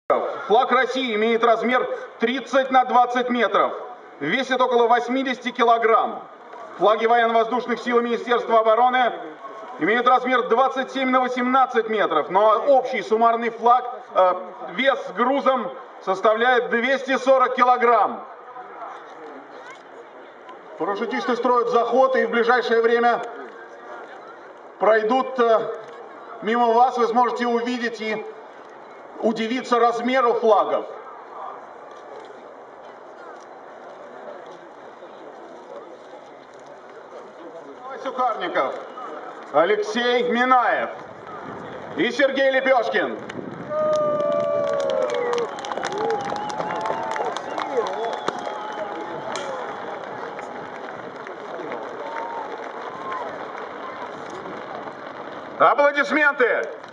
Флаг России имеет размер 30 на 20 метров, весит около 80 килограмм. Флаги военно-воздушных сил Министерства обороны имеют размер 27 на 18 метров, но общий суммарный флаг, вес с грузом составляет 240 килограмм. Парашютисты строят заход и в ближайшее время пройдут мимо вас, вы сможете увидеть и удивиться размеру флагов. Сухарников, Алексей Минаев и Сергей Лепешкин. Аплодисменты!